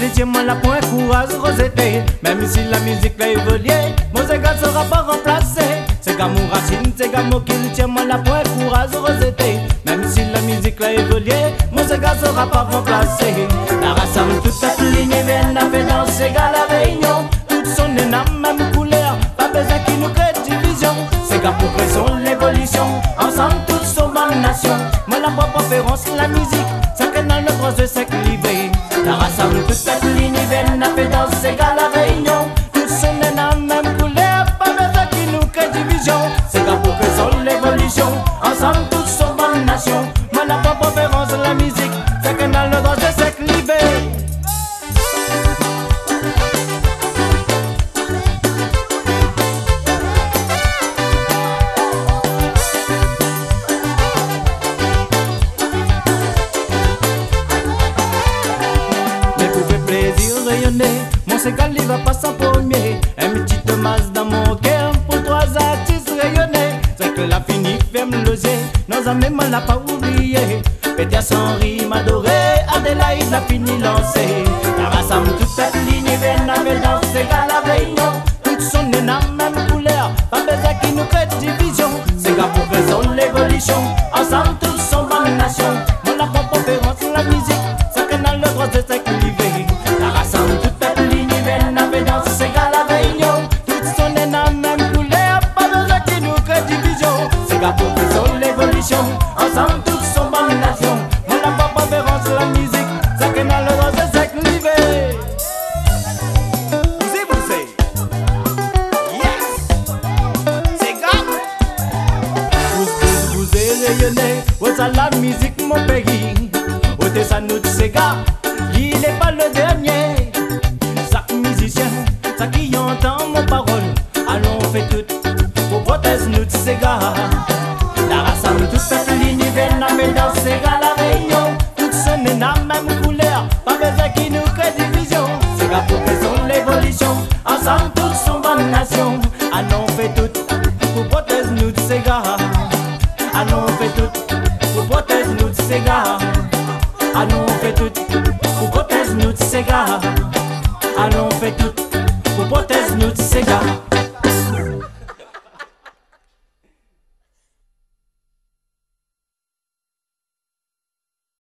tiens-moi la point courage Rosette. Même si la musique l'a évolué, mon Sega sera pas remplacé. Sega mon racine, Sega mon kill, tiens-moi la point courage Rosette. Même si la musique l'a évolué, mon Sega sera pas remplacé. La rassemble toute cette ligne, vient la fait dans Sega la réunion. Toutes sont nées dans la même couleur, pas besoin qui nous crée division. Sega progression, l'évolution, ensemble toutes sont bonne nation. Moi la propre préférence, la musique, ça que dans le droit de s'équilibrer. La rassemble toute cette ligne, vient la fait dans Sega la réunion. Toutes sont nées dans la même couleur, pas besoin qui nous crée division. Sega progression, l'évolution, ensemble toutes sont bonne nation. Moi la propre préférence, la musique, ça que dans le droit de s'équilibrer. Mon Sega il va passer en premier. Un petit masse dans mon cœur pour trois artistes rayonnés. C'est que la fini ferme le zé, nos amis m'en l'a pas oublié. Pétias Henri m'a adoré, Adélaïde l'a fini lancé. La rassemble toute cette ligne, vient avec dans Sega la réunion. Toutes sont nées dans la même couleur, pas besoin qui nous crée division. Sega progression, l'évolution, ensemble tous sont bonne nation. Moi la propre préférence, la musique, ça que dans le droit de s'équilibrer. La rassemble toute cette ligne, vient avec dans Sega la réunion. Toutes sont nées dans la même couleur, pas besoin qui nous crée division. Sega progression, l'évolution, ensemble tous sont bonne nation. Moi la propre préférence, la musique, ça que dans le droit de s'équilibrer. Vous à la musique mon pays, ôtez ça nous de Sega, il n'est pas le dernier. Chaque musicien, ça qui entend mon parole, allons on fait tout pour protéger nous de Sega. La rassemble toute cette ligne, vient la mettre dans Sega la réunion. Toutes sont nées dans la même couleur, pas besoin qui nous crée division. Sega progression, l'évolution, ensemble toutes sont bonne nation. Allons on fait tout pour protéger nous de Sega. Allons on fait tout pour protéger nous de Sega. Allons on fait tout pour protéger nous de Sega. Allons on fait tout pour protéger nous de Sega.